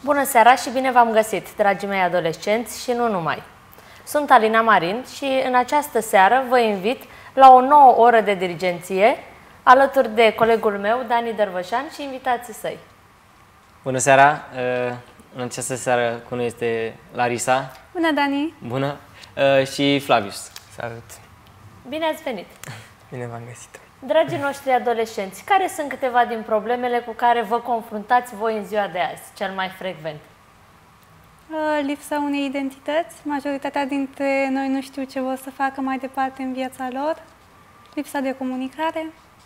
Bună seara și bine v-am găsit, dragii mei adolescenți și nu numai. Sunt Alina Marin și în această seară vă invit la o nouă oră de dirigenție alături de colegul meu, Dani Dărvășan, și invitații săi. Bună seara! În această seară cu noi este Larisa. Bună, Dani! Bună! Și Flavius. Salut! Bine ați venit! Bine v-am găsit! Dragii noștri adolescenți, care sunt câteva din problemele cu care vă confruntați voi în ziua de azi, cel mai frecvent? Lipsa unei identități. Majoritatea dintre noi nu știu ce vor să facă mai departe în viața lor. Lipsa de comunicare.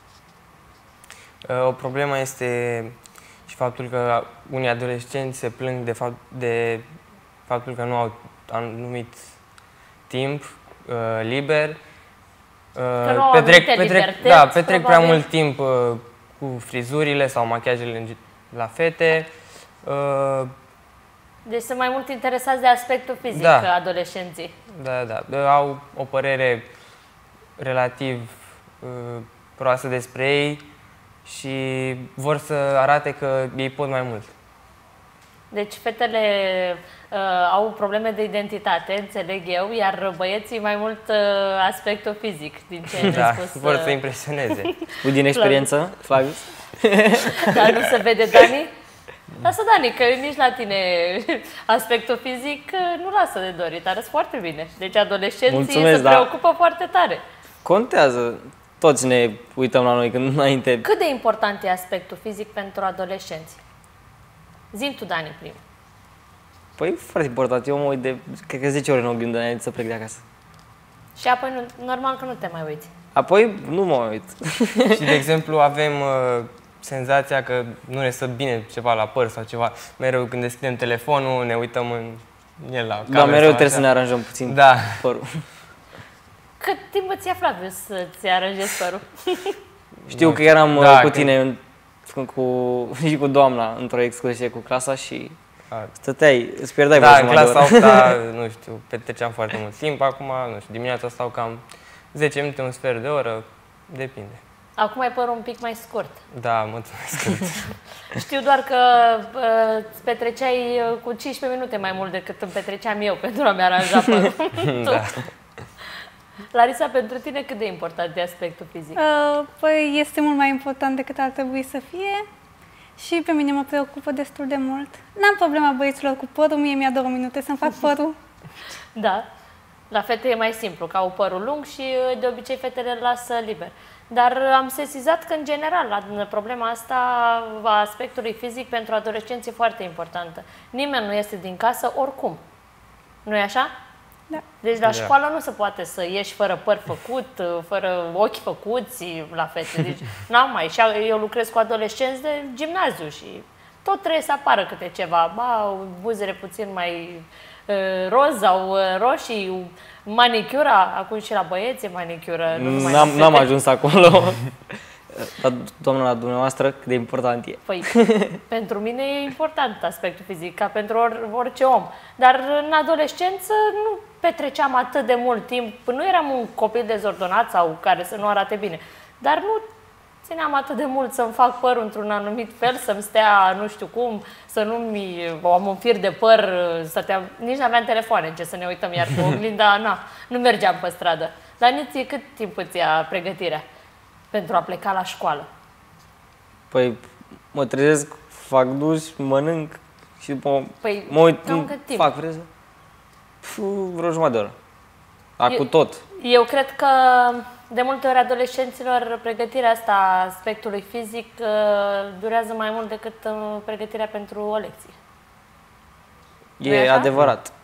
O problemă este și faptul că unii adolescenți se plâng de faptul că nu au anumit timp liber. Că nu au petrec prea mult timp cu frizurile sau machiajele la fete. Deci sunt mai mult interesați de aspectul fizic, da, adolescenții. Da. Au o părere relativ proastă despre ei și vor să arate că ei pot mai mult. Deci fetele au probleme de identitate, înțeleg eu, iar băieții mai mult aspectul fizic, din ce ne-a spus. Vor să impresioneze. Din experiență, Flavius? Dar nu se vede, Dani? Lasă, Dani, că nici la tine aspectul fizic nu lasă de dorit, arăți foarte bine. Deci adolescenții se preocupă foarte tare. Contează. Toți ne uităm la noi când înainte. Cât de important e aspectul fizic pentru adolescenți? Zi-mi tu, Dani, prim. Păi, foarte important. Eu mă uit de, cred că 10 ore în oglindă înainte să plec de acasă. Și apoi, normal că nu te mai uiți. Apoi, nu mă uit. Și, de exemplu, avem senzația că nu ne stă bine ceva la păr sau ceva. Mereu când deschidem telefonul, ne uităm în el la cameră. Da, mereu trebuie să ne aranjăm puțin părul. Cât timp îți ia, Flavius, să-ți aranjezi părul? Știu că eram cu tine și cu doamna într-o excursie cu clasa și stăteai, îți pierdeai da, în clasa 8-a, nu știu, petreceam foarte mult timp. Acum, nu știu, dimineața stau cam 10 minute, un sfert de oră, depinde. Acum ai părul un pic mai scurt. Da, mulțumesc. Știu doar că îți petreceai cu 15 minute mai mult decât îmi petreceam eu pentru a-mi aranja părul. Da. Larisa, pentru tine cât de important e aspectul fizic? Păi este mult mai important decât ar trebui să fie și pe mine mă preocupă destul de mult. N-am problema băieților cu părul, mie mi-a 2 minute să-mi fac părul. Da, la fete e mai simplu, că au părul lung și de obicei fetele îl lasă liber. Dar am sesizat că, în general, problema asta a aspectului fizic pentru adolescenți e foarte importantă. Nimeni nu iese din casă oricum. Nu-i așa? Da. Deci la școală nu se poate să ieși fără păr făcut, fără ochi făcuți la fete. Deci n-am mai. Și eu lucrez cu adolescenți de gimnaziu și tot trebuie să apară câte ceva. Buzele puțin mai roz sau roșii, manicura, acum și la băieți e manicură. N-am ajuns acolo. Dar, doamna, la dumneavoastră, cât de important e? Păi, pentru mine e important aspectul fizic, ca pentru orice om. Dar în adolescență nu petreceam atât de mult timp, nu eram un copil dezordonat sau care să nu arate bine, dar nu țineam atât de mult să-mi fac părul într-un anumit fel, să-mi stea nu știu cum, să nu-mi am un fir de păr, nici n-aveam telefoane, ce să ne uităm, iar cu oglinda, nu mergeam pe stradă. Dar nici cât timp îți ia pregătirea pentru a pleca la școală? Păi, mă trezesc, fac duș, mănânc și după mă uit, fac freză. Vreo jumătate de oră. Cu tot. Eu cred că de multe ori adolescenților pregătirea asta aspectului fizic durează mai mult decât pregătirea pentru o lecție. E adevărat.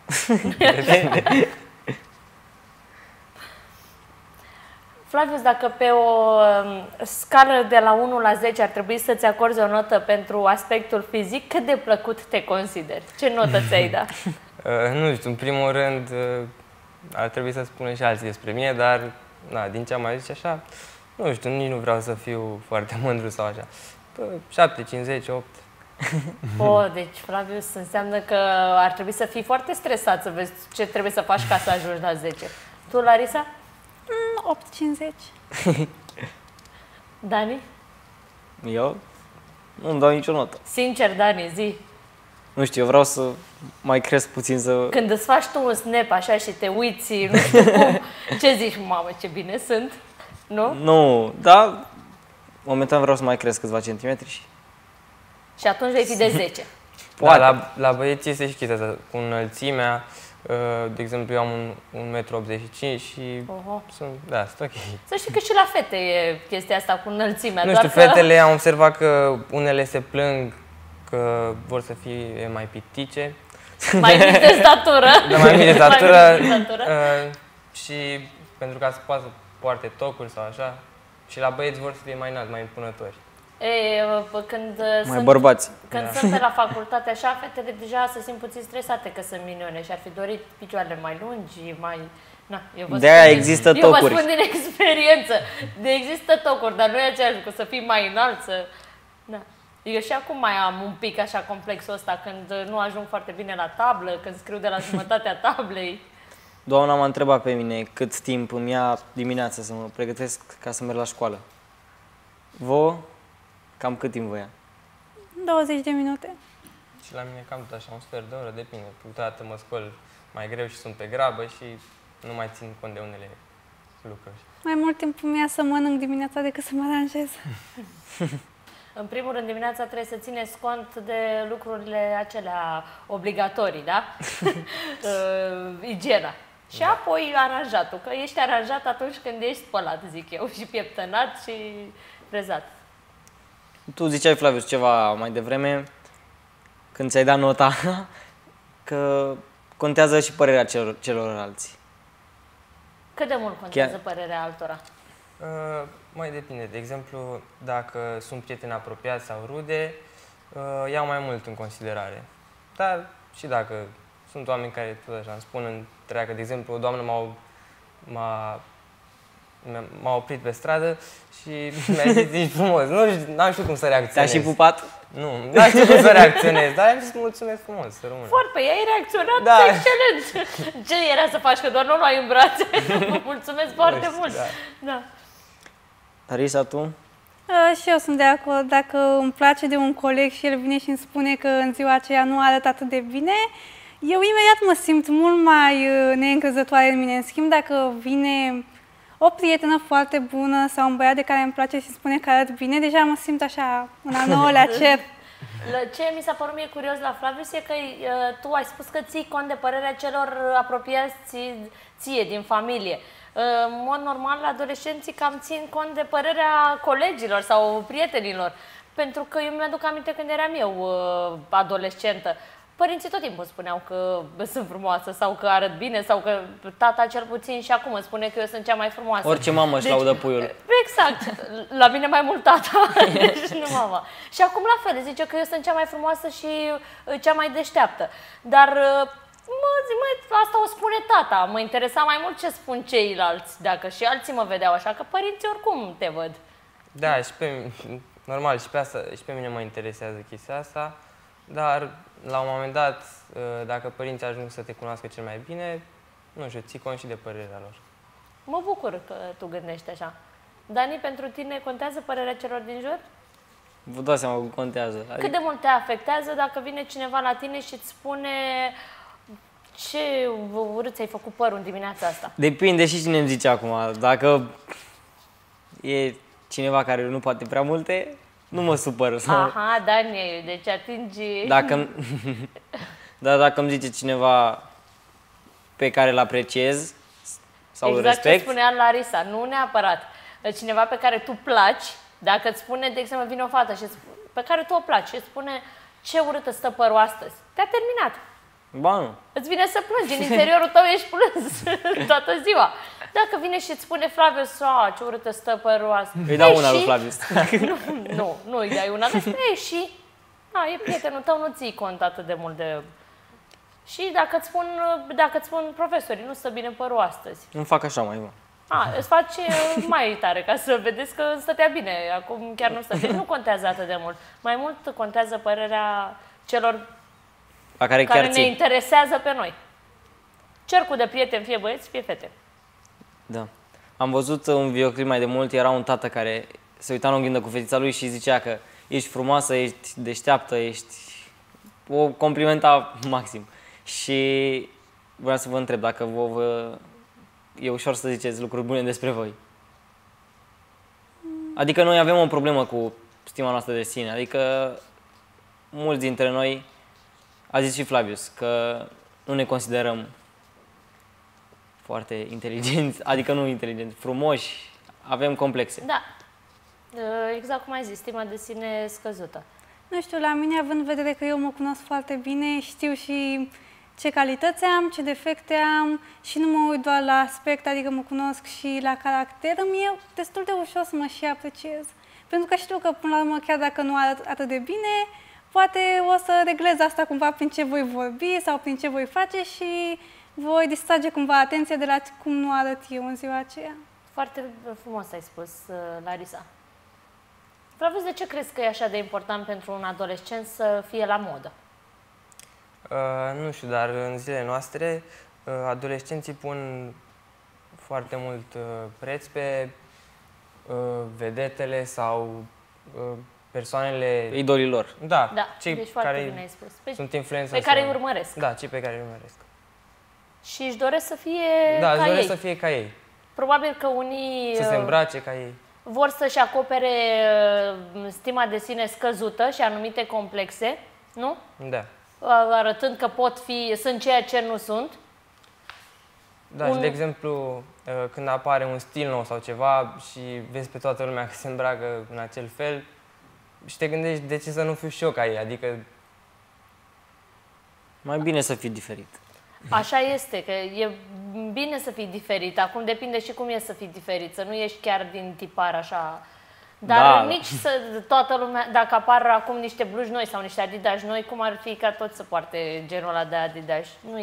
Flavius, dacă pe o scală de la 1 la 10 ar trebui să-ți acorzi o notă pentru aspectul fizic, cât de plăcut te consideri? Ce notă ți-ai da? Nu știu, în primul rând ar trebui să spună și alții despre mine, dar din ce am mai zis așa, nu știu, nici nu vreau să fiu foarte mândru sau așa. 7, 50, 8. Deci, Flavius, înseamnă că ar trebui să fii foarte stresat să vezi ce trebuie să faci ca să ajungi la 10. Tu, Larisa? 8-50. Dani? Eu? Nu-mi dau nicio notă. Sincer, Dani, zi. Nu știu, eu vreau să mai cresc puțin să... Când îți faci tu un snap așa și te uiți, nu știu cum, ce zici? Mamă, ce bine sunt, nu? Nu, dar momentan vreau să mai cresc câțiva centimetri și... Și atunci vei fi de 10. Poate. Da, la băieți este și chestia asta, cu înălțimea. De exemplu, eu am un 1,85 m și sunt ok. Să știi că și la fete e chestia asta cu înălțimea. Nu știu, fetele am observat că unele se plâng că vor să fie mai pitice. Mai mici de statură. Da, mai mici de statură. Și pentru ca să poată să poarte tocuri sau așa. Și la băieți vor să fie mai înalți, mai impunători. Mai bărbați. Când sunt pe la facultate așa, fetele deja se simt puțin stresate că sunt minune și ar fi dorit picioarele mai lungi, mai... Na, de-aia există tocuri. Eu vă spun din experiență. Există tocuri, dar nu e același lucru, să fii mai înalt, să... Da. Eu și acum mai am un pic așa complexul ăsta când nu ajung foarte bine la tablă, când scriu de la jumătatea tablei. Doamna m-a întrebat pe mine cât timp îmi ia dimineața să mă pregătesc ca să merg la școală. Vă? Cam cât timp vă ia? 20 de minute. Și la mine cam tot așa, un sfert de oră, depinde. Câteodată mă scol mai greu și sunt pe grabă și nu mai țin cont de unele lucruri. Mai mult timp îmi ia să mănânc dimineața decât să mă aranjez. În primul rând, dimineața trebuie să țineți cont de lucrurile acelea obligatorii, da? Igiena. Și apoi aranjatul, că ești aranjat atunci când ești spălat, zic eu, și pieptănat și frezat. Tu ziceai, Flavius, ceva mai devreme, când ți-ai dat nota, că contează și părerea celorlalți. Cât de mult contează părerea altora? Mai depinde. De exemplu, dacă sunt prieteni apropiați sau rude, iau mai mult în considerare. Dar și dacă sunt oameni care tot așa îmi spun întreagă, de exemplu, o doamnă m-a oprit pe stradă și mi-a zis, ești frumos. N-am știut cum să reacționez. Te-a și pupat? Nu, n-am știut cum să reacționez, dar am zis mulțumesc frumos, să rămână. Foarte, ai reacționat excelent. Ce era să faci, că doar nu luai în brațe? Mulțumesc foarte mult. Da. Larisa, tu? Și eu sunt de acord. Dacă îmi place de un coleg și el vine și îmi spune că în ziua aceea nu arăt atât de bine, eu imediat mă simt mult mai neîncrezătoare în mine. În schimb, dacă vine o prietenă foarte bună sau un băiat de care îmi place și îmi spune că arăt bine, deja mă simt așa, un al nouălea cer. Ce mi s-a părut mie curios la Flavius e că tu ai spus că ții cont de părerea celor apropiați ție din familie. În mod normal, adolescenții cam țin cont de părerea colegilor sau prietenilor. Pentru că eu mi-aduc aminte când eram eu adolescentă. Părinții tot timpul spuneau că sunt frumoasă sau că arăt bine sau că tata cel puțin și acum îmi spune că eu sunt cea mai frumoasă. Orice mamă își laudă puiul. Exact. La mine mai mult tata, deci nu mama. Și acum la fel, zice că eu sunt cea mai frumoasă și cea mai deșteaptă. Dar asta o spune tata. Mă interesa mai mult ce spun ceilalți, dacă și alții mă vedeau așa, că părinții oricum te văd. Da, și normal, și pe mine mă interesează chestia asta, dar la un moment dat, dacă părinții ajung să te cunoască cel mai bine, nu știu, ții cont și de părerea lor. Mă bucur că tu gândești așa. Dani, pentru tine contează părerea celor din jur? Vă dați seama că contează. Cât de mult te afectează dacă vine cineva la tine și îți spune ce urât ți-ai făcut părul în dimineața asta? Depinde și cine îmi zice acum. Dacă e cineva care nu poate prea multe, nu mă supăr. Aha, Dani, deci atingi... Dacă îmi zice cineva pe care îl apreciez sau îl respect... Exact ce spunea Larisa, nu neapărat. Cineva pe care tu placi, dacă îți spune, de exemplu, vine o fată pe care tu o placi și îți spune ce urâtă stă părul astăzi, te-a terminat. Ba nu. Îți vine să plângi, din interiorul tău ești plâns toată ziua. Dacă vine și îți spune Flavius, ce urâtă stă părul astăzi. Îi dau una lui Flavius. Nu îi dai una, despre și e prietenul tău, nu ții cont atât de mult de... Și dacă îți spun profesorii, nu stă bine părul astăzi. Îmi fac așa mai mult. Îți faci mai tare ca să vedeți că stătea bine, acum chiar nu stătea. Nu contează atât de mult. Mai mult contează părerea celor care ne interesează pe noi. Cercul de prieteni, fie băieți, fie fete. Da. Am văzut un videoclip mai de mult, era un tată care se uita în oglindă cu fetița lui și zicea că ești frumoasă, ești deșteaptă, ești o complimenta maxim. Și vreau să vă întreb dacă e ușor să ziceți lucruri bune despre voi. Adică noi avem o problemă cu stima noastră de sine, adică mulți dintre noi, a zis și Flavius, că nu ne considerăm foarte inteligenți, adică nu inteligenți, frumoși, avem complexe. Da, exact cum ai zis, stima de sine scăzută. Nu știu, la mine, având în vedere că eu mă cunosc foarte bine, știu și ce calități am, ce defecte am și nu mă uit doar la aspect, adică mă cunosc și la caracter, îmi e destul de ușor să mă și apreciez. Pentru că știu că, până la urmă, chiar dacă nu arăt atât de bine, poate o să reglez asta cumva prin ce voi vorbi sau prin ce voi face și voi distrage cumva atenția de la cum nu arăt eu în ziua aceea. Foarte frumos ai spus, Larisa. Flavius, de ce crezi că e așa de important pentru un adolescent să fie la modă? Nu știu, dar în zilele noastre adolescenții pun foarte mult preț pe vedetele sau persoanele... Idolii lor. Da, cei deci care bine ai spus. sunt influențați. Pe care îi urmăresc. Da, cei pe care îi urmăresc. Și își doresc să fie ca își doresc ei. Să fie ca ei. Probabil că unii... Să se îmbrace ca ei. Vor să-și acopere stima de sine scăzută și anumite complexe, nu? Da. Arătând că sunt ceea ce nu sunt. Da, și de exemplu, când apare un stil nou sau ceva și vezi pe toată lumea că se îmbracă în acel fel și te gândești de ce să nu fiu și eu ca ei, adică... Mai bine să fii diferit. Așa este, că e bine să fii diferit. Acum depinde și cum e să fii diferit, să nu ești chiar din tipar așa. Dar nici toată lumea, dacă apar acum niște blugi noi sau niște Adidas noi, cum ar fi ca toți să poarte genul ăla de Adidas?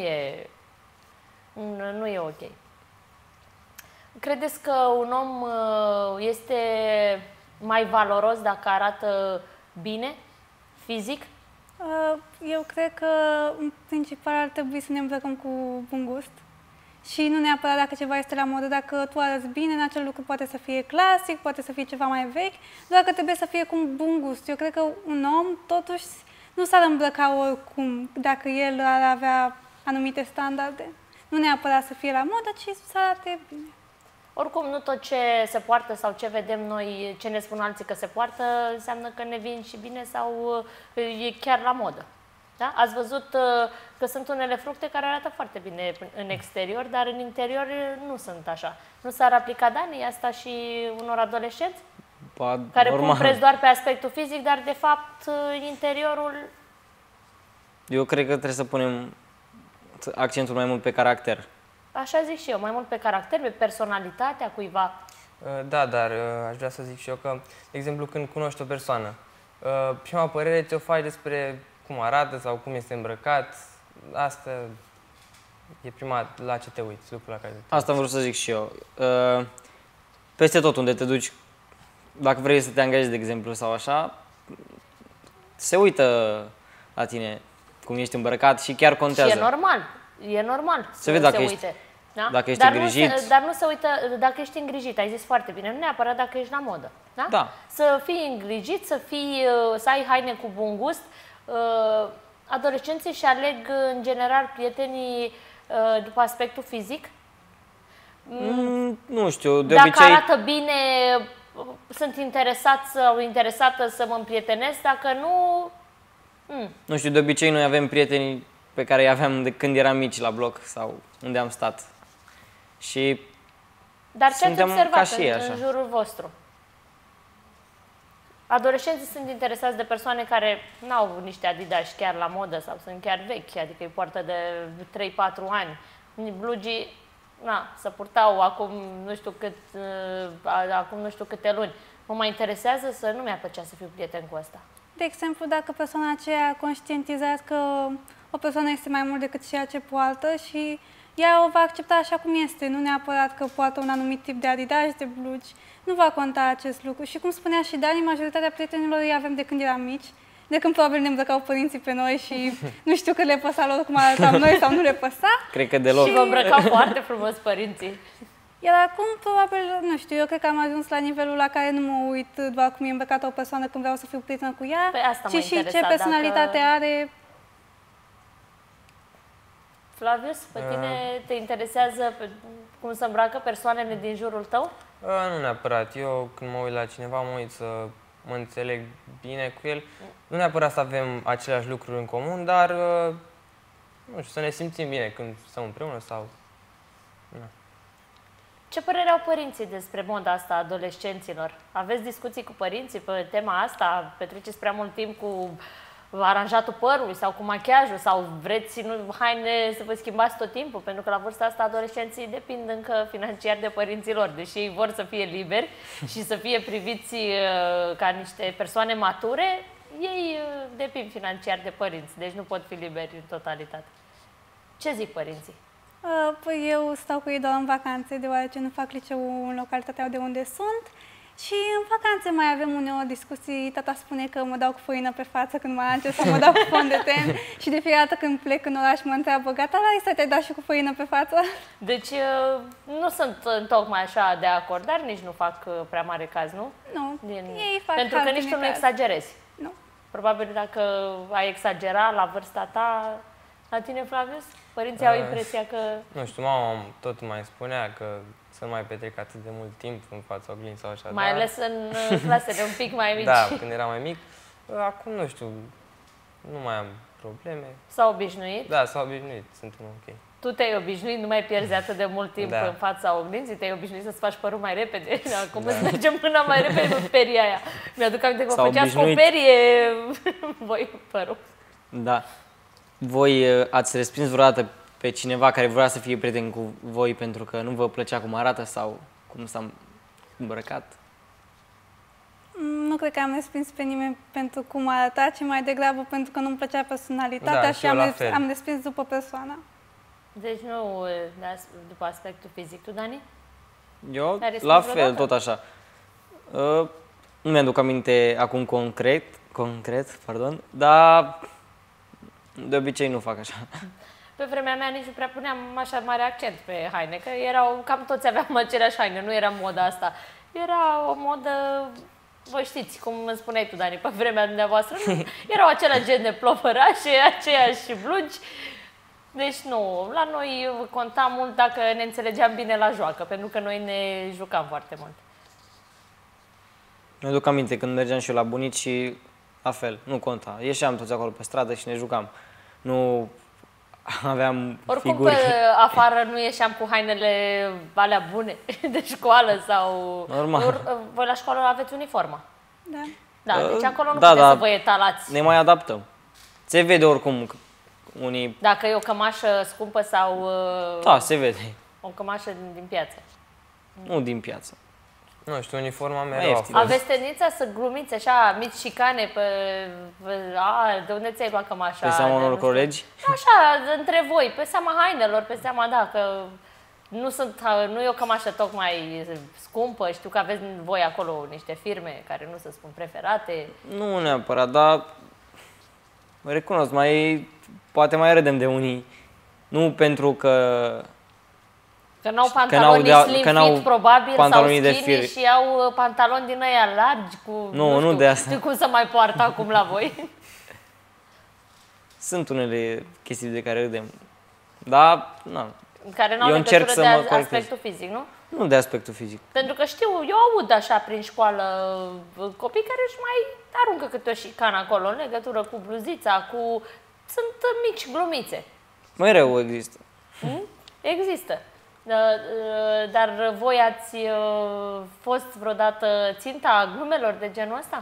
Nu e ok. Credeți că un om este mai valoros dacă arată bine, fizic? Eu cred că, în principal, ar trebui să ne îmbrăcăm cu bun gust. Și nu neapărat dacă ceva este la modă, dacă tu arăți bine, în acel lucru poate să fie clasic, poate să fie ceva mai vechi, doar că trebuie să fie cu bun gust. Eu cred că un om, totuși, nu s-ar îmbrăca oricum, dacă el ar avea anumite standarde. Nu neapărat să fie la modă, ci să arate bine. Oricum, nu tot ce se poartă sau ce vedem noi, ce ne spun alții că se poartă, înseamnă că ne vin și bine sau e chiar la modă. Da? Ați văzut că sunt unele fructe care arată foarte bine în exterior, dar în interior nu sunt așa. Nu s-ar aplica, Dani, asta și unor adolescenți? Care pun preț doar pe aspectul fizic, dar de fapt interiorul... Eu cred că trebuie să punem accentul mai mult pe caracter. Așa zic și eu, mai mult pe caracter, pe personalitatea cuiva. Da, dar aș vrea să zic și eu că, de exemplu, când cunoști o persoană, prima părere ți-o faci despre cum arată sau cum este îmbrăcat. Asta e prima la ce te uiți, lucrul la care te uiți. Asta am vrut să zic și eu. Peste tot unde te duci, dacă vrei să te angajezi, de exemplu, sau așa, se uită la tine cum ești îmbrăcat și chiar contează. Și e normal să vede se uite. Da? Dacă ești îngrijit. Dar nu se uită dacă ești îngrijit, ai zis foarte bine, nu neapărat dacă ești la modă. Da? Da. Să fii îngrijit, să ai haine cu bun gust. Adolescenții își aleg în general prietenii după aspectul fizic? Nu știu, de dacă obicei... arată bine, sunt interesat sau interesată să mă împrietenesc, dacă nu... Nu știu, de obicei noi avem prieteni pe care îi aveam de când eram mici la bloc sau unde am stat. Și dar ce ați observat în jurul vostru? Adolescenții sunt interesați de persoane care n-au niște Adidas chiar la modă sau sunt chiar vechi, adică îi poartă de 3-4 ani. Blugii, se purtau acum nu știu câte luni. Mă mai interesează să nu mi-ar plăcea să fiu prieten cu ăsta. De exemplu, dacă persoana aceea conștientizează că o persoană este mai mult decât ceea ce poartă și ea o va accepta așa cum este, nu neapărat că poartă un anumit tip de Adidas, de blugi. Nu va conta acest lucru. Și cum spunea și Dani, majoritatea prietenilor îi avem de când eram mici, de când probabil ne îmbrăcau părinții pe noi și nu știu că le păsa lor cum arătam noi sau nu le păsa. Cred că deloc. Și vă îmbrăcau foarte frumos părinții. Iar acum, probabil, nu știu, eu cred că am ajuns la nivelul la care nu mă uit doar cum e îmbrăcată o persoană când vreau să fiu prietenă cu ea, Pe asta ci și ce personalitate are Flavius, pe tine te interesează cum se îmbracă persoanele din jurul tău? Nu neapărat. Eu când mă uit la cineva, mă uit să mă înțeleg bine cu el. Nu neapărat să avem aceleași lucruri în comun, dar nu știu, să ne simțim bine când stăm împreună sau... Ce părere au părinții despre moda asta a adolescenților? Aveți discuții cu părinții pe tema asta? Petreceți prea mult timp cu aranjatul părului sau cu machiajul sau vreți haine să vă schimbați tot timpul? Pentru că la vârsta asta adolescenții depind încă financiar de părinții lor, deși ei vor să fie liberi și să fie priviți ca niște persoane mature, ei depind financiar de părinți, deci nu pot fi liberi în totalitate. Ce zic părinții? Păi eu stau cu ei doar în vacanțe, deoarece nu fac liceu în localitatea de unde sunt. Și în vacanțe mai avem uneori discuții, tata spune că mă dau cu făină pe față când mă arance sau mă dau cu fond de ten și de fiecare dată când plec în oraș mă întreabă, gata, Larisa, te-ai dat și cu făină pe față? Deci nu sunt tocmai așa de acord, dar nici nu fac prea mare caz, nu? Nu, ei fac pentru că nici tu nu exagerezi. Nu. Probabil dacă ai exagera la vârsta ta, la tine, Flavius, părinții au impresia că... Nu știu, mama tot mai spunea că să nu mai petrec atât de mult timp în fața oglinzii sau așa. Mai ales în clasele un pic mai mici. Da, când eram mai mic. Acum, nu știu, nu mai am probleme. S-au obișnuit? Da, s-au obișnuit, suntem ok. Tu te-ai obișnuit, nu mai pierzi atât de mult timp în fața oglinzii, te-ai obișnuit să-ți faci părul mai repede. Acum îți mergem până mai repede cu peria aia. Mi-aduc aminte că vă făceați cu o perie voi părul. Da. Voi ați respins vreodată pe cineva care vrea să fie prieten cu voi pentru că nu vă plăcea cum arată sau cum s-a îmbrăcat? Nu cred că am respins pe nimeni pentru cum arăta, ci mai degrabă pentru că nu-mi plăcea personalitatea și am respins după persoana. Deci nu după aspectul fizic. Tu, Dani? Eu, la fel, tot așa. Nu mi-aduc aminte acum concret, dar de obicei nu fac așa. Pe vremea mea nici nu prea puneam așa mare accent pe haine, că cam toți aveam aceleași haine, nu era moda asta. Era o modă, vă știți, cum îmi spuneai tu, Dani, pe vremea dumneavoastră, erau același gen de plopărașe, aceiași blugi. Deci nu, la noi conta mult dacă ne înțelegeam bine la joacă, pentru că noi ne jucam foarte mult. Mi-aduc aminte când mergeam și eu la bunici și la fel, nu conta. Ieșeam toți acolo pe stradă și ne jucam. Nu aveam oricum figuri. Pe afară nu ieșeam cu hainele alea bune de școală sau... Normal. Voi la școală aveți uniformă? Da. Da, deci acolo nu puteți să vă etalați. Ne mai adaptăm. Se vede oricum unii... Dacă e o cămașă scumpă sau... Da, se vede. O cămașă din piață. Nu din piață. Nu știu, uniforma mereu a fost. Aveți tendința să glumiți așa, mici șicane de unde ți-ai luat cămașa? Pe seama unor colegi? Așa, între voi, pe seama hainelor, pe seama, da, că nu e o cămașă tocmai scumpă, știu că aveți voi acolo niște firme care nu se spun preferate. Nu neapărat, dar recunosc, poate mai râdem de unii, nu pentru că... Că n-au pantaloni slim fit, probabil, sau skinny și au pantaloni din ăia largi cu... Nu de asta. Știu cum să mai poartă acum la voi. Sunt unele chestii de care râdem, dar care n-au legătură de aspectul fizic, nu? Nu de aspectul fizic. Pentru că știu, eu aud așa prin școală copii care își mai aruncă câte o șicană acolo în legătură cu bluzița, sunt mici glumițe. Mereu există. Există. Dar voi ați fost vreodată ținta glumelor de genul ăsta?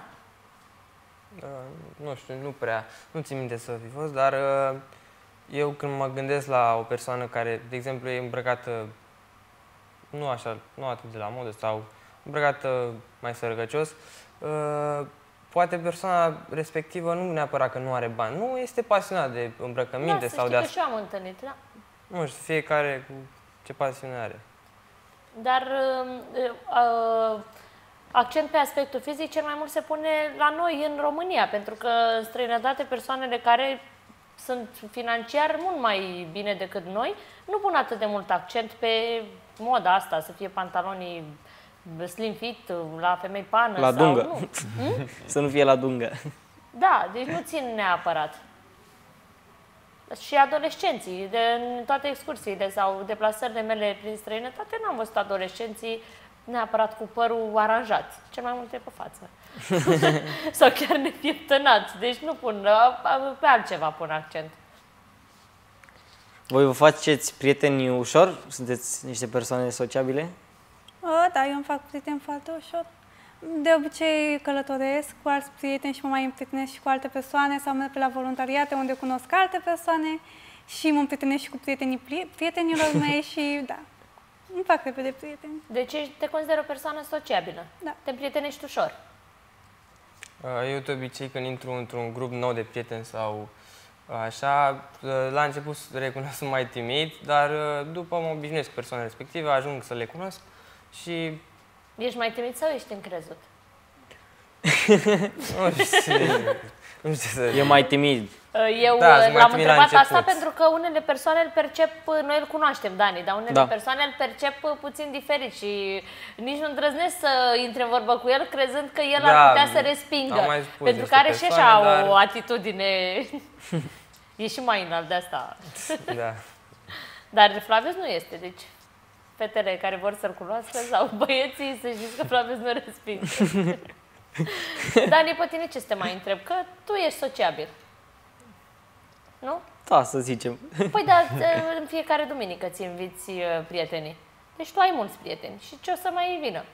Nu știu, nu prea. Nu țin minte să fi fost, dar eu când mă gândesc la o persoană care, de exemplu, e îmbrăcată nu atât de la modă sau îmbrăcată mai sărăcăcios, poate persoana respectivă nu neapărat că nu are bani, nu este pasionat de îmbrăcăminte sau de asta. Da, să știi că și eu am întâlnit, da. Nu știu, fiecare cu ce pasiune are. Dar accent pe aspectul fizic cel mai mult se pune la noi în România, pentru că în străinătate persoanele care sunt financiar mult mai bine decât noi nu pun atât de mult accent pe moda asta, să fie pantalonii slim fit, la femei pană la sau dungă. Nu. Să nu fie la dungă. Da, deci nu țin neapărat. Și adolescenții, în toate excursiile sau deplasările mele prin străinătate, n-am văzut adolescenții neapărat cu părul aranjat, cel mai multe pe față. Sau chiar nepieptănat. Deci nu pun, pe altceva pun accent. Voi vă faceți prieteni ușor? Sunteți niște persoane sociabile? Da, eu îmi fac prieteni foarte ușor. De obicei călătoresc cu alți prieteni și mă mai împrietenesc și cu alte persoane sau merg pe la voluntariate unde cunosc alte persoane și mă împrietenesc și cu prietenii prietenilor mei și da, îmi fac repede prieteni. Deci te consider o persoană sociabilă. Da. Te împrietenești ușor. Eu de obicei când intru într-un grup nou de prieteni sau așa, la început recunosc sunt mai timid, dar după mă obișnuiesc cu persoanele respective, ajung să le cunosc și... Ești mai timid sau ești încrezut? Nu știu să... E mai timid. Eu Da, sunt mai l-am timid la întrebat asta început. pentru că unele persoane îl percep, noi îl cunoaștem, Dani, dar unele Da. persoane îl percep puțin diferit și nici nu îndrăznesc să intre în vorbă cu el crezând că el ar Da, putea să respingă. am mai spus Pentru că niște are și persoane, așa dar- o atitudine, e și mai înalt de asta. Da. Dar Flavius nu este, deci fetele care vor să-l cunoască sau băieții să știți că Flavius nu respinge. Dani, pe tine ce să te mai întreb? Că tu ești sociabil. Nu? Da, să zicem. Păi da, în fiecare duminică ți inviți prietenii. Deci tu ai mulți prieteni. Și ce o să mai vină?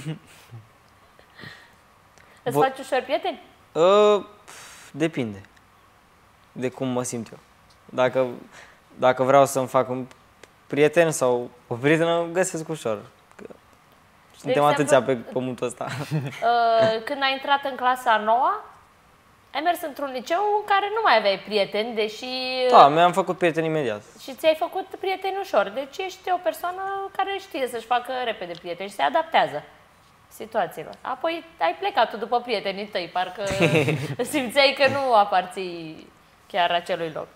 Îți faci ușor prieteni? Depinde de cum mă simt eu. Dacă vreau să-mi fac un prieten sau o prietenă, găsesc ușor. Că suntem exemplu, atâția pe pământul ăsta. Când ai intrat în clasa a 9-a, ai mers într-un liceu în care nu mai aveai prieteni, deși... Da, mi-am făcut prieteni imediat. Și ți-ai făcut prieteni ușor. Deci ești o persoană care știe să-și facă repede prieteni și se adaptează situațiilor. Apoi ai plecat tu după prietenii tăi, parcă simțeai că nu aparții chiar acelui loc.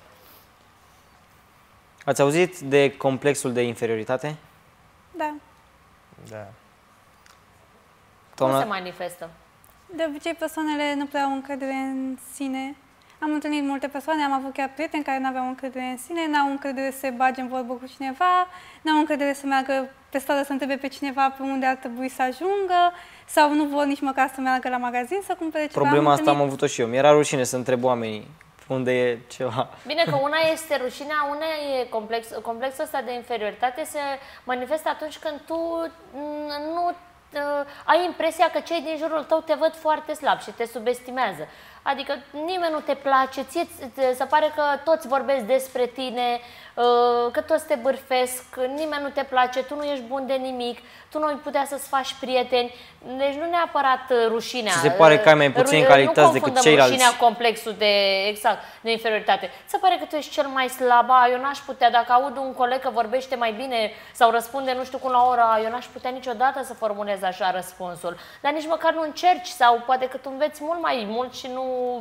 Ați auzit de complexul de inferioritate? Da. Da. Cum Doamna- se manifestă? De obicei persoanele nu prea au încredere în sine. Am întâlnit multe persoane, am avut chiar prieteni care nu aveau încredere în sine, n-au încredere să se bage în vorbă cu cineva, n-au încredere să meargă pe stradă să întrebe pe cineva pe unde ar trebui să ajungă sau nu vor nici măcar să meargă la magazin să cumpere ceva. Problema asta am întâlnit- avut-o și eu. Mi-era rușine să întreb oamenii unde e ceva. Bine că una este rușinea, una e complexul ăsta de inferioritate se manifestă atunci când tu nu ai impresia că cei din jurul tău te văd foarte slab și te subestimează. Adică nimeni nu te place, ție se pare că toți vorbesc despre tine, că toți te bârfesc, nimeni nu te place, tu nu ești bun de nimic, tu nu ai putea să-ți faci prieteni. Deci nu neapărat rușinea. Și se pare că ai mai puțin calități decât ceilalți. Nu rușinea complexul de inferioritate. Se pare că tu ești cel mai slab, eu n-aș putea, dacă aud un coleg că vorbește mai bine sau răspunde nu știu cum la ora, eu n-aș putea niciodată să formulez așa răspunsul. Dar nici măcar nu încerci sau poate că tu înveți mult mai mult și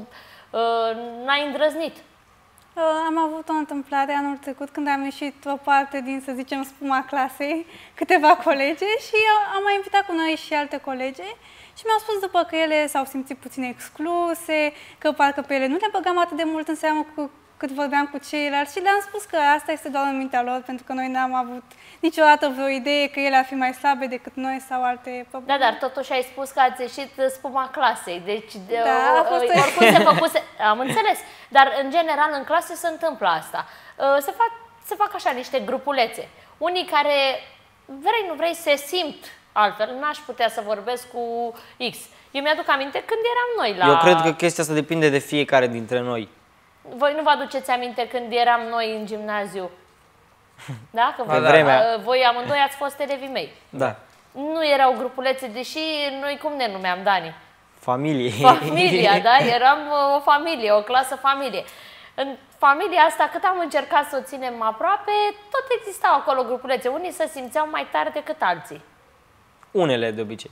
n-ai îndrăznit. Am avut o întâmplare anul trecut când am ieșit o parte din, să zicem, spuma clasei, câteva colege și am mai invitat cu noi și alte colege și mi-au spus după că ele s-au simțit puțin excluse, că parcă pe ele nu le băgam atât de mult în seamă cât vorbeam cu ceilalți și le-am spus că asta este doar în mintea lor, pentru că noi n-am avut niciodată vreo idee că ele ar fi mai slabe decât noi sau alte probleme. Da, dar totuși ai spus că ați ieșit spuma clasei, deci Da, a fost oricum se făcuse, am înțeles, dar în general în clase se întâmplă asta. Se fac așa niște grupulețe. Unii care, vrei nu vrei, se simt altfel, n-aș putea să vorbesc cu X. Eu mi-aduc aminte când eram noi la... Eu cred că chestia asta depinde de fiecare dintre noi. Voi nu vă aduceți aminte când eram noi în gimnaziu? Da? Că voi, vremea. voi amândoi ați fost elevii mei. Da. Nu erau grupulețe, deși noi cum ne numeam, Dani? Familie. Familia, da? Eram o familie, o clasă familie. În familia asta, cât am încercat să o ținem aproape, tot existau acolo grupulețe. Unii se simțeau mai tare decât alții. Unele de obicei.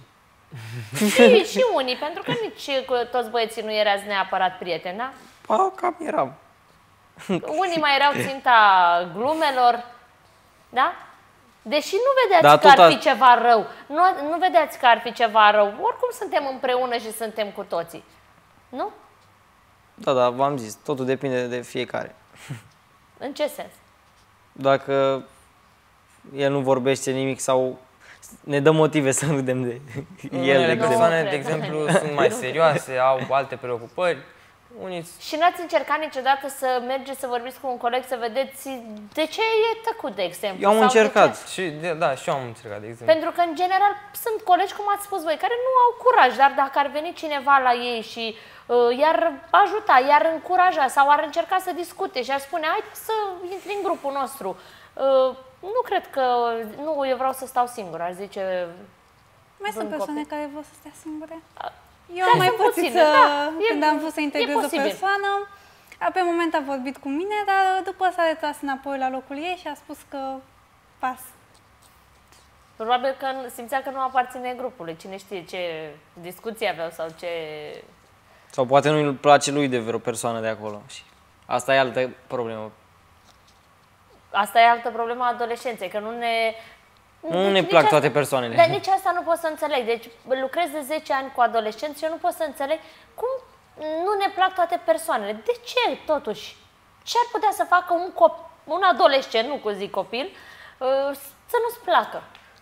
Și unii, pentru că nici cu toți băieții nu erați neapărat prieteni, da? Cam eram. Unii mai erau ținta glumelor, da? Deși nu vedeați Da, că ar tot fi ceva rău. Nu vedeați că ar fi ceva rău. Oricum suntem împreună și suntem cu toții. Nu? Da, v-am zis, totul depinde de fiecare. În ce sens? Dacă el nu vorbește nimic sau ne dă motive să râdem de el. Unele De exemplu. persoane, cred. de exemplu, sunt mai serioase, au alte preocupări. Unii Și n-ați încercat niciodată să mergeți să vorbiți cu un coleg, să vedeți de ce e tăcut, de exemplu? Eu am sau de încercat. ce? și, da, și eu am încercat, de exemplu. Pentru că, în general, sunt colegi, cum ați spus voi, care nu au curaj, dar dacă ar veni cineva la ei și i-ar ajuta, i-ar încuraja sau ar încerca să discute și ar spune, hai să intri în grupul nostru, nu cred că, nu, eu vreau să stau singur, ar zice. Mai sunt un persoane copil. care vor să stea singure. Eu Dar am mai sunt pățit puține, da, când am vrut să integrez o posibil. persoană. Pe moment a vorbit cu mine, dar după s-a retras înapoi la locul ei și a spus că pas. Probabil că simțea că nu aparține grupului, cine știe ce discuții aveau sau ce. Sau poate nu îi place lui de vreo persoană de acolo. Și asta e altă problemă. Asta e altă problemă a adolescenței, că nu ne. Nu ne nici plac asta- toate persoanele. Dar nici asta nu pot să înțeleg. Deci lucrez de 10 ani cu adolescenți și eu nu pot să înțeleg cum nu ne plac toate persoanele. De ce, totuși? Ce ar putea să facă un adolescent, nu cu zic copil, să nu-ți placă?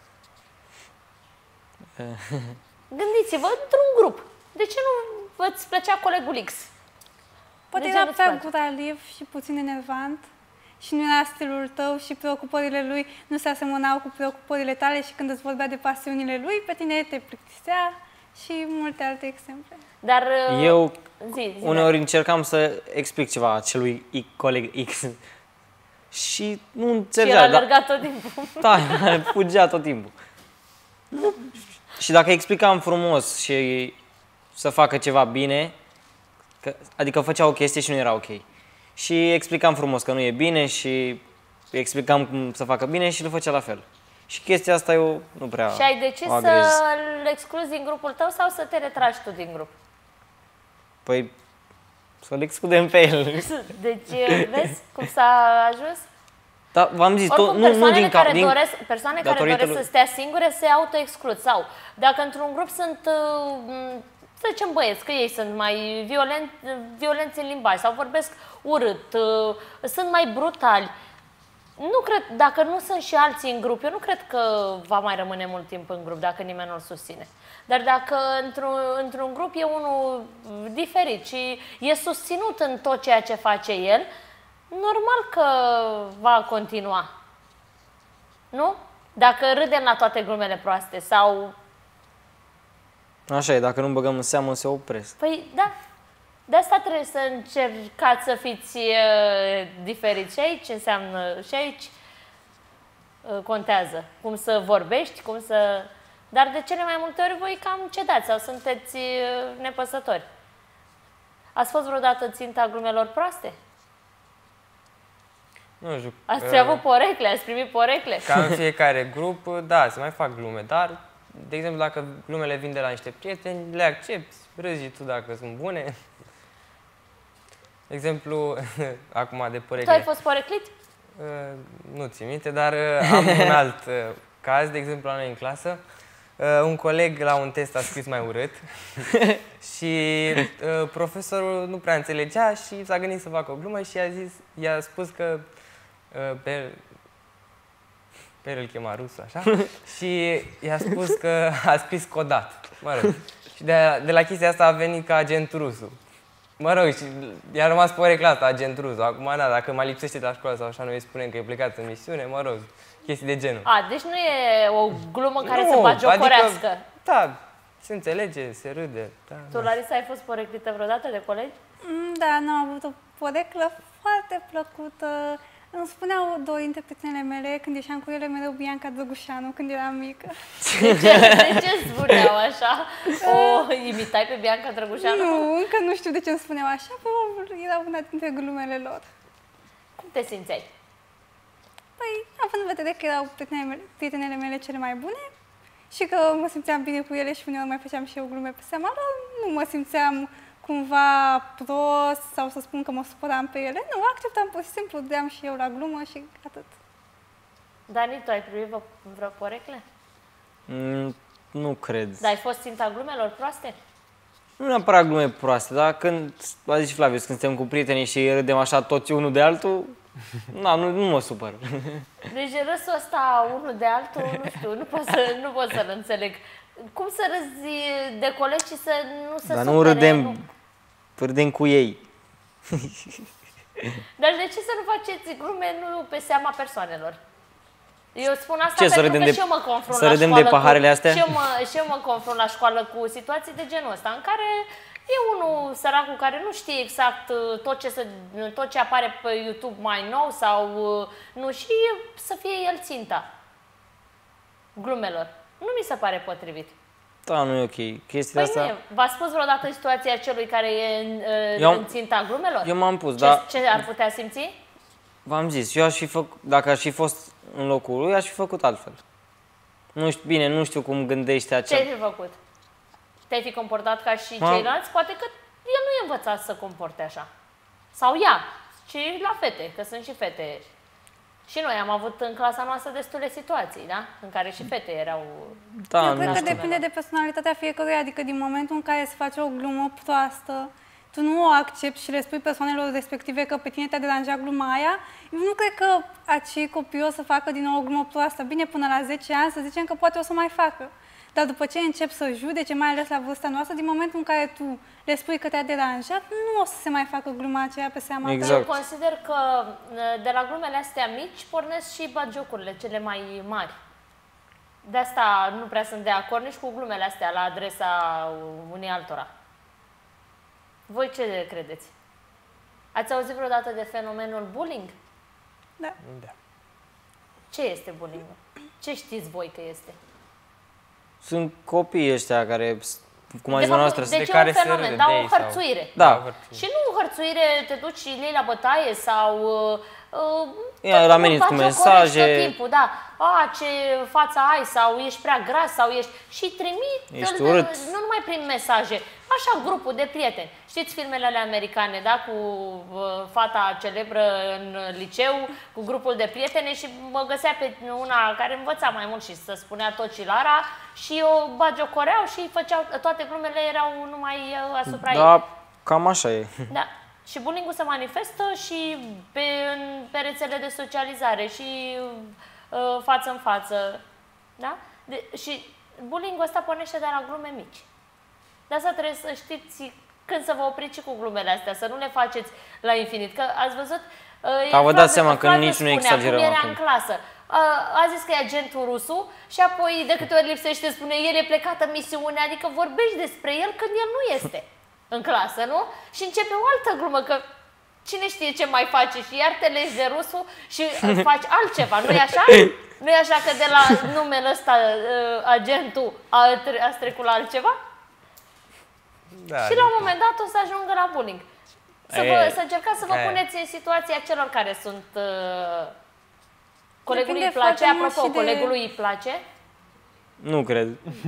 Gândiți-vă, într-un grup. De ce nu vă-ți plăcea colegul X? Poate De ce era nu-ți prea place? guraliv și puțin enervant și nu era stilul tău și preocupările lui nu se asemănau cu preocupările tale și când îți vorbea de pasiunile lui, pe tine te plictisea și multe alte exemple. Dar Eu zi, uneori încercam să explic ceva acelui coleg X și nu și el înțelegea. a alergat tot timpul. Da, fugea tot timpul. Nu. Și dacă explicam frumos și să facă ceva bine, adică făcea o chestie și nu era ok. Și explicam frumos că nu e bine și explicam cum să facă bine și îl făcea la fel. Și chestia asta eu nu prea Și ai decis o agrez. să-l excluzi din grupul tău sau să te retragi tu din grup? Păi să-l excludem pe el. Deci, vezi cum s-a ajuns? Dar v-am zis, Oricum, nu din cap, din... persoane care datorită doresc lui. să stea singure se autoexclud. Sau, dacă într-un grup sunt, să zicem, băieți, că ei sunt mai violenți în limbaj sau vorbesc urât, sunt mai brutali, nu cred, dacă nu sunt și alții în grup, eu nu cred că va mai rămâne mult timp în grup dacă nimeni nu-l susține. Dar dacă într-un grup e unul diferit și e susținut în tot ceea ce face el, normal că va continua. Nu? Dacă râdem la toate glumele proaste sau... Așa e, dacă nu băgăm în seamă, se opresc. Păi, da. De asta trebuie să încercați să fiți diferiți. Și aici înseamnă... Și aici contează. Cum să vorbești, cum să... Dar de cele mai multe ori voi cam cedați sau sunteți nepăsători. Ați fost vreodată ținta glumelor proaste? Nu știu. Ați avut porecle, ați primit porecle? Ca în fiecare grup, da, se mai fac glume, dar, de exemplu, dacă glumele vin de la niște prieteni, le accepti, râzi tu dacă sunt bune. De exemplu, acum de Tu porecle. ai fost poreclit? Nu țin minte, dar am un alt caz, de exemplu, la noi în clasă. Un coleg la un test a scris mai urât și profesorul nu prea înțelegea și s-a gândit să facă o glumă și i-a spus că pe el îl chema Rusu, așa, și i-a spus că a scris codat, mă rog. Și de la chestia asta a venit ca agent Rusu. Mă rog, și i-a rămas porecla asta, agent Rusu. Acum, da, dacă mai lipsește de la școală sau așa, noi îi spunem că e plecat în misiune, mă rog, chestii de genul. A, deci nu e o glumă care Nu, să bagiocorească. adică, da, se înțelege, se râde. Da, Tu, Larisa, ai fost poreclită vreodată de colegi? Da, nu am avut o poreclă foarte plăcută. Îmi spuneau două dintre prietenele mele, când ieșeam cu ele, mereu Bianca Drăgușanu, când eram mică. De ce spuneau așa? O imitai pe Bianca Drăgușanu? Nu, încă nu știu de ce îmi spuneau așa, probabil era una dintre glumele lor. Cum te simțeai? Păi, având în vedere că erau prietenele mele cele mai bune și că mă simțeam bine cu ele și uneori mai făceam și eu glume pe seama lor, nu mă simțeam cumva prost sau să spun că mă supăram pe ele. Nu, acceptam pur și simplu, deam și eu la glumă și atât. Dani, tu ai primit vreo porecle? Nu cred. Dar ai fost ținta glumelor proaste? Nu neapărat glume proaste, dar când, a zis și Flavius, când suntem cu prietenii și râdem așa toți unul de altul, Nu mă supăr. Deci râsul ăsta unul de altul, nu știu, nu pot să-l înțeleg. Cum să râzi de colegi și să nu se Dar supere? nu râdem cu ei. Dar de ce să nu faceți glume nu pe seama persoanelor? Eu spun asta Ce, să pentru râdem că de- și eu mă confrunt să la râdem de școală paharele astea? Și eu mă confrunt la școală cu situații de genul ăsta, în care e unul săracul care nu știe exact tot ce apare pe YouTube mai nou sau nu, și să fie el ținta glumelor. Nu mi se pare potrivit. Da, nu e ok. Chestia Păi asta... nu e. V-a spus vreodată situația celui care e în ținta glumelor? Eu m-am pus, dar Ce ar putea simți? v-am zis, eu dacă aș fi fost în locul lui, aș fi făcut altfel. Nu știu, bine, nu știu cum gândește Ce acel... ai fi făcut? Te-ai fi comportat ca și ceilalți? Poate că el nu e învățat să comporte așa. Sau ea. Și la fete, că sunt și fete. Și noi am avut în clasa noastră destule situații, da? În care și fete erau... Da, Eu cred nu că știu. depinde de personalitatea fiecăruia, adică din momentul în care se face o glumă proastă, tu nu o accepti și le spui persoanelor respective că pe tine te-a deranjat gluma aia, eu nu cred că acei copii o să facă din nou o glumă proastă. Bine, până la 10 ani să zicem că poate o să mai facă. Dar după ce încep să judece, mai ales la vârsta noastră, din momentul în care tu le spui că te-a deranjat, nu o să se mai facă gluma aceea pe seama ta. Exact. Eu consider că de la glumele astea mici pornesc și bagiocurile cele mai mari. De asta nu prea sunt de acord nici cu glumele astea la adresa unei altora. Voi ce credeți? Ați auzit vreodată de fenomenul bullying? Da. Da. Ce este bullying? Ce știți voi că este? Sunt copiii ăștia care, cum a De zis fapt, noastră, de ce care un se fenomen? râde Da, de o ei sau- hărțuire. Da. hărțuire. Și nu hărțuire, te duci și le iei la bătaie sau... Îi ameniți cu mesaje. Tot timpul, da. A, ce față ai, sau ești prea gras, sau ești... Și trimit, Ești urât. nu numai prin mesaje, așa, grupul de prieteni. Știți filmele alea americane, da? Cu fata celebră în liceu, cu grupul de prietene, și mă găsea pe una care învăța mai mult și să spunea tot și Lara, și o bagiocoreau și făceau, toate glumele erau numai asupra ei. Da, cam așa e. Da. Și bullying-ul se manifestă și pe rețele de socializare și față în față. Da? Și bullying-ul ăsta pornește de la glume mici. De asta trebuie să știți când să vă opriți și cu glumele astea, să nu le faceți la infinit. Că ați văzut... Dar vă dați seama că Flaviu nici nu spunea, exagerăm cum era acum. în clasă. A zis că e agentul rusu și apoi de câte ori lipsește spune el e plecat în misiune, adică vorbești despre el când el nu este în clasă, nu? Și începe o altă glumă, că cine știe ce mai face și iar te legi de rusul și faci altceva, nu-i așa? Nu-i așa că de la numele ăsta agentul ați trecut la altceva? Da, Și la un moment dat o să ajungă la bullying. Să încercați să vă aia. puneți în situația celor care sunt... Colegului îi Depinde place? foarte mult Apropo, și de- colegului îi place? Nu cred.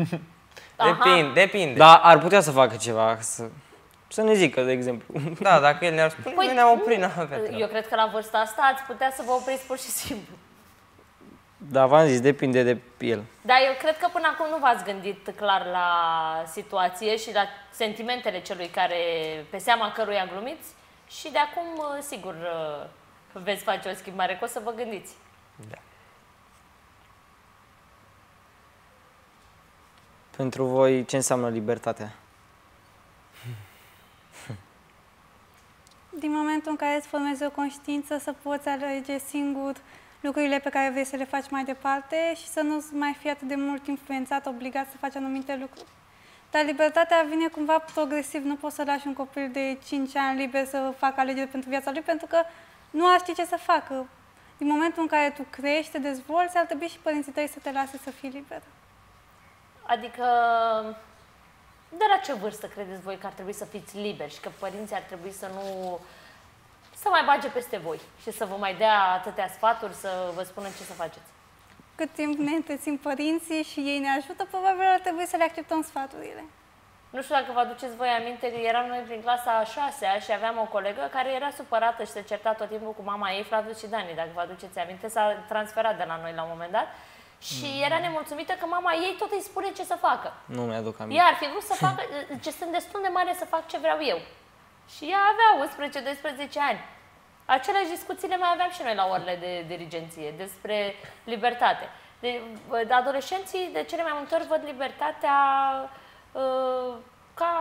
Depinde. Dar ar putea să facă ceva, să ne zică, de exemplu. Da, dacă el ne-ar spune, noi ne-am oprit, n-am avea treabă. Eu cred că la vârsta asta ați putea să vă opriți pur și simplu. Da, v-am zis, depinde de el. Dar eu cred că până acum nu v-ați gândit clar la situație și la sentimentele celui care, pe seama căruia glumiți, și de acum, sigur, veți face o schimbare, că o să vă gândiți. Da. Pentru voi, ce înseamnă libertatea? Din momentul în care îți formezi o conștiință, să poți alege singur lucrurile pe care vrei să le faci mai departe și să nu mai fii atât de mult influențat, obligat să faci anumite lucruri. Dar libertatea vine cumva progresiv, nu poți să lași un copil de 5 ani liber să facă alegeri pentru viața lui, pentru că nu ar ști ce să facă. Din momentul în care tu crești, te dezvolți, ar trebui și părinții tăi să te lase să fii liber. Adică, de la ce vârstă credeți voi că ar trebui să fiți liberi și că părinții ar trebui să nu să mai bage peste voi și să vă mai dea atâtea sfaturi, să vă spună ce să faceți? Cât timp ne întrețin părinții și ei ne ajută, probabil ar trebui să le acceptăm sfaturile. Nu știu dacă vă aduceți voi aminte, eram noi prin clasa a 6-a și aveam o colegă care era supărată și se certa tot timpul cu mama ei, Flaviu și Dani, dacă vă aduceți aminte, s-a transferat de la noi la un moment dat și era nemulțumită că mama ei tot îi spune ce să facă. Nu mi-aduc aminte. Ea ar fi vrut să facă, ce sunt destul de mare să fac ce vreau eu. Și ea avea 11-12 ani. Aceleași discuții le mai aveam și noi la orele de dirigenție despre libertate. De adolescenții, de cele mai multe ori, văd libertatea ca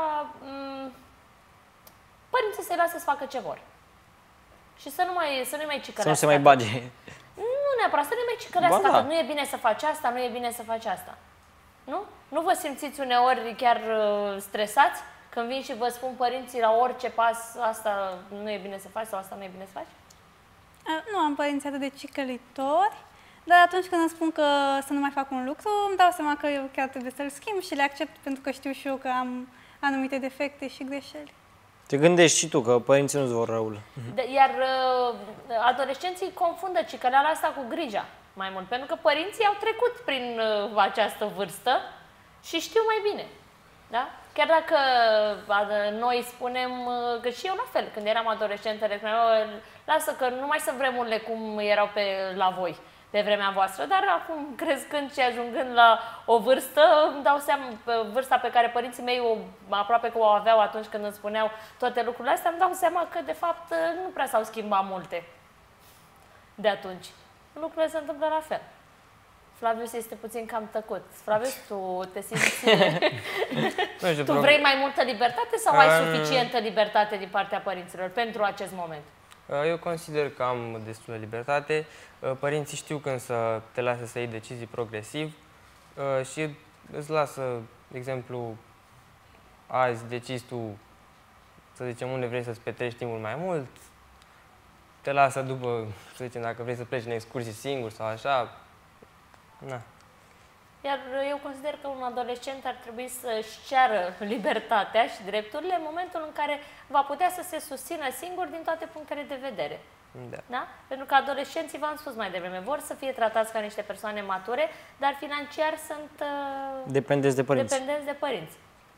părinții să-i lasă să facă ce vor. Și să nu mai cicălească. Să nu se mai bage. Nu neapărat, să nu mai cicălească. Da. Nu e bine să faci asta, nu e bine să faci asta. Nu? Nu vă simțiți uneori chiar stresați când vin și vă spun părinții la orice pas, asta nu e bine să faci sau asta nu e bine să faci? Nu am părinți atât de cicălitori, dar atunci când îmi spun că să nu mai fac un lucru, îmi dau seama că eu chiar trebuie să-l schimb și le accept pentru că știu și eu că am anumite defecte și greșeli. Te gândești și tu că părinții nu-ți vor răul. Iar adolescenții confundă cicăleala asta cu grija mai mult, pentru că părinții au trecut prin această vârstă și știu mai bine. Da? Chiar dacă noi spunem că și eu la fel, când eram adolescentă, lasă că nu mai sunt vremurile cum erau la voi, pe vremea voastră, dar acum crescând și ajungând la o vârstă, îmi dau seama, vârsta pe care părinții mei aproape că o aveau atunci când îmi spuneau toate lucrurile astea, îmi dau seama că de fapt nu prea s-au schimbat multe de atunci. Lucrurile se întâmplă la fel. Flavius este puțin cam tăcut. Flavius, tu te simți... Nu știu, tu vrei mai multă libertate sau ai suficientă libertate din partea părinților pentru acest moment? Eu consider că am destulă libertate. Părinții știu când să te lasă să iei decizii progresiv și îți lasă, de exemplu, azi decizi tu, să zicem, unde vrei să-ți petreci timpul mai mult, te lasă după, să zicem, dacă vrei să pleci în excursii singur sau așa. Na. Iar eu consider că un adolescent ar trebui să-și ceară libertatea și drepturile în momentul în care va putea să se susțină singur din toate punctele de vedere. Da. Da? Pentru că adolescenții, v-am spus mai devreme, vor să fie tratați ca niște persoane mature, dar financiar sunt Dependenți de părinți. dependenți de părinți.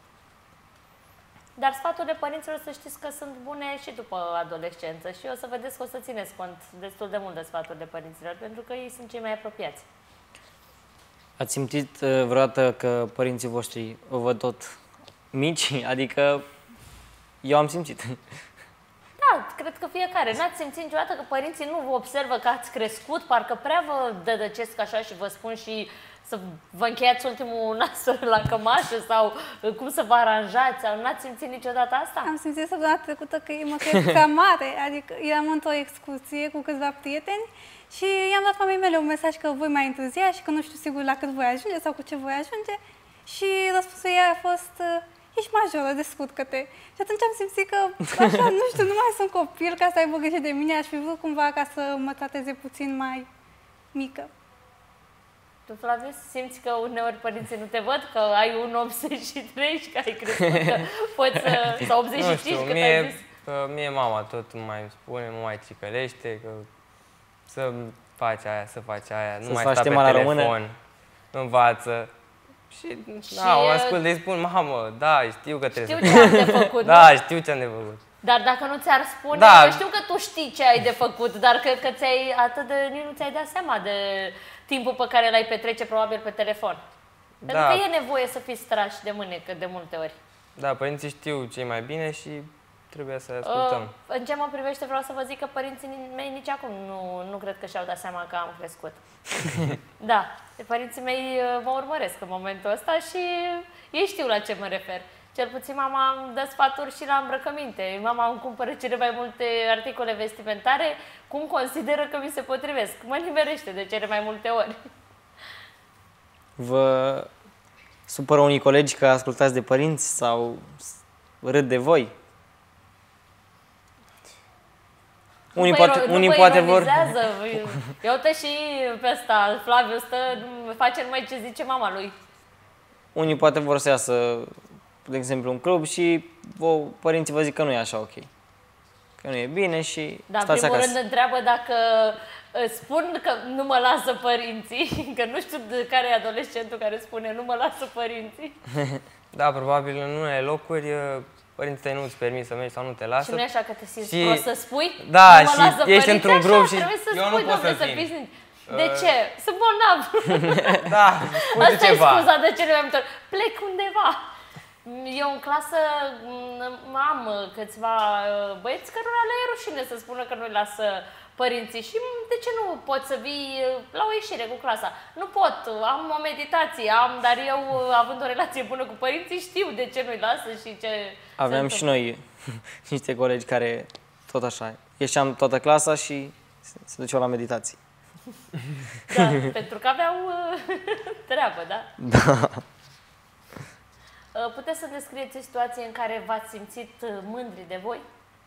Dar sfaturile părinților să știți că sunt bune și după adolescență și o să vedeți că o să țineți cont destul de mult de sfaturile părinților, pentru că ei sunt cei mai apropiați. Ați simțit vreodată că părinții voștri o văd tot mici? Adică eu am simțit. Da, cred că fiecare. N-ați simțit niciodată că părinții nu vă observă că ați crescut, parcă prea vă dădăcesc așa și vă spun și să vă încheiați ultimul nas la cămașă sau cum să vă aranjați? Sau n-ați simțit niciodată asta? Am simțit săptămâna trecută că mă cred prea mare, adică eram într-o excursie cu câțiva prieteni și i-am dat mamei mele un mesaj că voi mai întârzia și că nu știu sigur la cât voi ajunge sau cu ce voi ajunge și răspunsul ei a fost ești majoră, descurcă-te. Și atunci am simțit că, așa, nu știu, nu mai sunt copil ca să aibă grijă de mine, aș fi vrut cumva ca să mă trateze puțin mai mică. Tu, Flavius, simți că uneori părinții nu te văd, că ai 1,83 și că ai crescut, că poți să... sau 85 nu știu, cât ai zis? mie mama tot mai îmi spune, mă mai cicălește, că să faci aia, să faci aia, nu mai sta pe telefon, învață. Și o ascult, îi spun, mamă, da, știu că trebuie știu ce am de făcut. Da, știu ce am de făcut. Dar dacă nu ți-ar spune, da. că știu că tu știi ce ai de făcut, dar că ți-ai atât de, nici nu ți-ai dat seama de timpul pe care l-ai petrece probabil pe telefon. Da. Pentru că e nevoie să fii strași de mânecă de multe ori. Da, părinții știu ce e mai bine și trebuie să ascultăm. În ce mă privește, vreau să vă zic că părinții mei nici acum nu cred că și-au dat seama că am crescut. Da, părinții mei mă urmăresc în momentul ăsta și ei știu la ce mă refer. Cel puțin mama îmi dă sfaturi și la îmbrăcăminte. Mama îmi cumpără cele mai multe articole vestimentare, cum consideră că mi se potrivesc. Mă nimerește de cele mai multe ori. Vă supără unii colegi că ascultați de părinți sau râd de voi? Unii poate vor... Eu uite și pe ăsta, Flaviu stă, face numai ce zice mama lui. Unii poate vor să iasă, de exemplu, un club și părinții vă zic că nu e așa ok. Că nu e bine și stați acasă. În primul rând întreabă dacă spun că nu mă lasă părinții, că nu știu de care e adolescentul care spune nu mă lasă părinții. Da, probabil în unele locuri părinții tăi nu-ți permit să mergi sau nu te lasă. Și nu e așa că te simți prost să spui? Da, nu mă lasă și ești într-un grup și eu nu pot să fii. De ce? Sunt bolnav. Da, asta e scuza de cele mai multe ori. Plec undeva. Eu în clasă am câțiva băieți cărora le e rușine să spună că nu-i lasă părinții și de ce nu poți să vii la o ieșire cu clasa? Nu pot, am o meditație, dar eu, având o relație bună cu părinții, știu de ce nu-i lasă și ce... Aveam și noi niște colegi care tot așa, ieșeam toată clasa și se duceau la meditații. Da, pentru că aveau treabă, da? Da. Puteți să descrieți o situație în care v-ați simțit mândri de voi?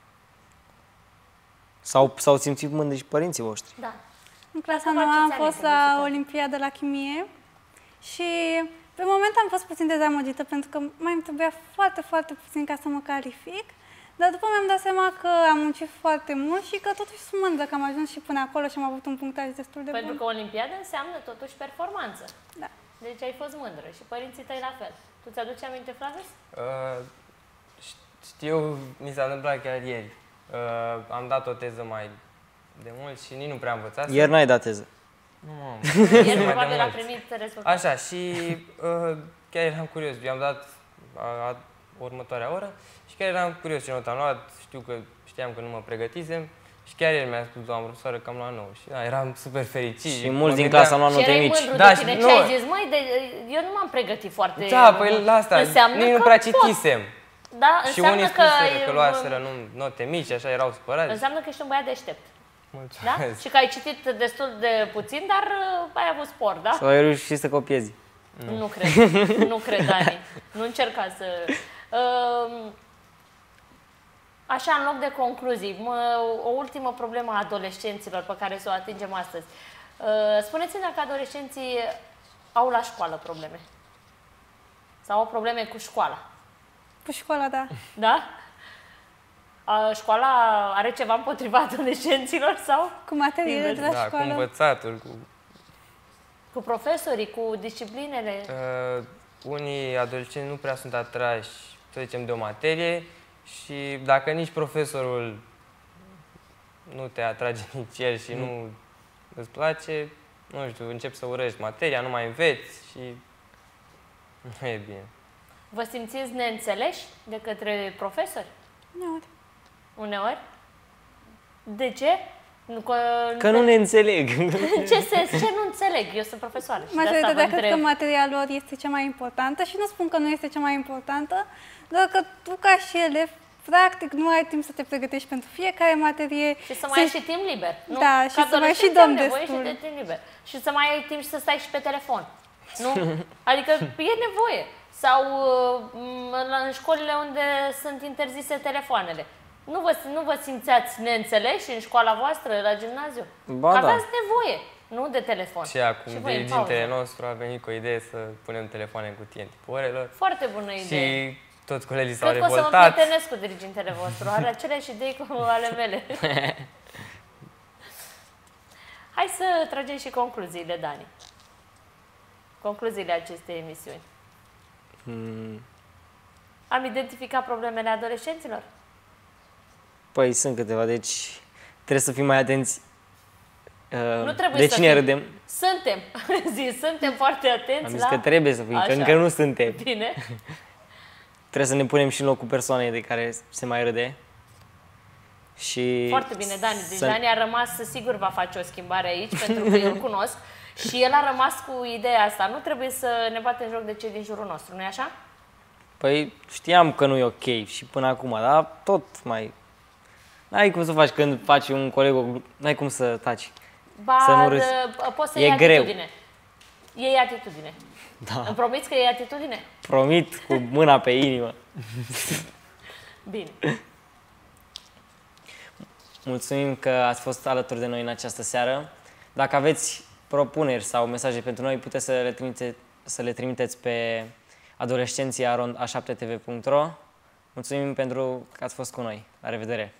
S-au simțit mândri și părinții voștri. Da. În clasa Asta nouă am faceți fost ani, la publicitate. Olimpiadă la chimie și pe moment am fost puțin dezamăgită pentru că mai îmi trebuia foarte, foarte puțin ca să mă calific, dar după mi-am dat seama că am muncit foarte mult și că totuși sunt mândră că am ajuns și până acolo și am avut un punctaj destul de Pentru bun. că Olimpiada înseamnă totuși performanță. Da. Deci ai fost mândră și părinții tăi la fel. Tu ți-aduci aminte, Flavius? Știu, mi s-a întâmplat chiar ieri. Am dat o teză mai de mult și nici nu prea am învățat. Ieri n-ai dat teză. Nu, am. El Mai probabil de a mult. primit rezultate. Așa, și chiar eram curios. I-am dat următoarea oră și chiar eram curios ce notă am luat. Știam că nu mă pregătisem și chiar el mi-a spus, doamnă profesoară, că am luat 9. Și da, eram super fericit. Și mulți din clasa am luat Și note erai mici. mândru Da, de și tine. nu- Ce ai zis? Măi, eu nu m-am pregătit foarte Da, mult. păi la asta, Înseamnă nici nu că prea pot. citisem. Da, Și înseamnă unii că, spuseră că luaseră note mici, așa erau supărați. înseamnă că ești un băiat deștept. Da? Mulțumesc. Și că ai citit destul de puțin, dar ai avut spor, da? Sau ai reușit să copiezi. Nu cred. Nu cred, Dani. Nu încerca să... Așa, în loc de concluzii, o ultimă problemă a adolescenților pe care să o atingem astăzi. Spuneți-mi dacă adolescenții au la școală probleme. Sau au probleme cu școala. Cu școala, da. Da? Școala are ceva împotriva adolescenților sau Cu materiile de la Da, cu școală. învățatul, cu profesorii, cu disciplinele? unii adolescenți nu prea sunt atrași, să zicem, de o materie și dacă nici profesorul nu te atrage nici el și nu îți place, nu știu, începi să urăști materia, nu mai înveți și nu e bine. Vă simțiți neînțeleși de către profesori? Uneori. Uneori? De ce? Că nu ne înțeleg. Ce nu înțeleg? Eu sunt profesoară și de asta vă Majoritatea cred că întreb. materia lor este cea mai importantă și nu spun că nu este cea mai importantă, doar că tu ca și elev, practic, nu ai timp să te pregătești pentru fiecare materie. Și să mai ai și timp liber. Nu? Da, și Ca să mai și adolescent dormi am nevoie destul. și de timp liber. Și să mai ai timp și să stai și pe telefon. Nu? Adică e nevoie. Sau în școlile unde sunt interzise telefoanele. Nu vă simțeați neînțeleși în școala voastră, la gimnaziu? Ba Că da. aveați nevoie, nu de telefon. Și acum voi în dirigintele pauză. nostru a venit cu o idee să punem telefoane în cutie în timpul orelor Foarte bună idee. și toți colegii s-au Cred că o să mă revoltat. prietenesc cu dirigintele vostru. Are aceleași idei cu ale mele. Hai să tragem și concluziile, Dani. Concluziile acestei emisiuni. Am identificat problemele adolescenților? Păi sunt câteva, deci trebuie să fim mai atenți. Nu trebuie De să cine fim. râdem? Suntem. Suntem foarte atenți Am zis la... că trebuie să fim, că Așa. încă nu suntem. Bine. Trebuie să ne punem și în locul persoanei de care se mai râde. Și Foarte bine, Dani. Deci să- Dani a rămas, sigur va face o schimbare aici, pentru că eu îl cunosc. Și el a rămas cu ideea asta. Nu trebuie să ne batem joc de cei din jurul nostru, nu-i așa? Păi știam că nu e ok și până acum, dar tot mai... N-ai cum să faci când faci un coleg, n-ai cum să taci. Ba, Să nu râzi. poți să E iei greu. atitudine. Iei atitudine. Da. Îmi promiți că iei atitudine? Promit cu mâna pe inimă. Bine. Mulțumim că ați fost alături de noi în această seară. Dacă aveți propuneri sau mesaje pentru noi, puteți să le trimiteți pe adolescenții@a7tv.ro. Mulțumim pentru că ați fost cu noi. La revedere!